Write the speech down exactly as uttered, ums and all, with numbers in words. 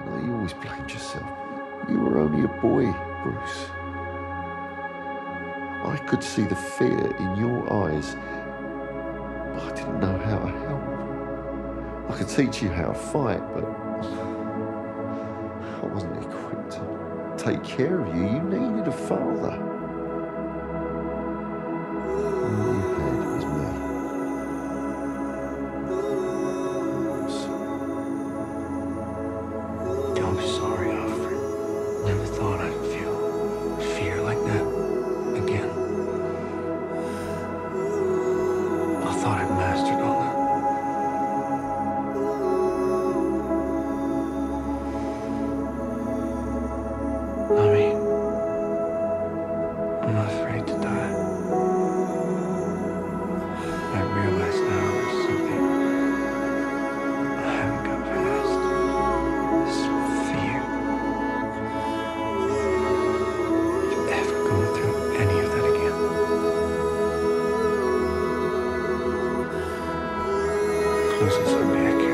You know, you always blamed yourself. You were only a boy, Bruce. I could see the fear in your eyes, but I didn't know how to help. I could teach you how to fight, but I wasn't equipped to take care of you. You needed a father. All you had was me. I'm sorry, Alfred. Never thought I'd feel fear like that again. I thought I'd mastered all that. I mean, I'm not afraid to die. I realize now there's something I haven't got past. This fear. If you ever go through any of that again, losing somebody I care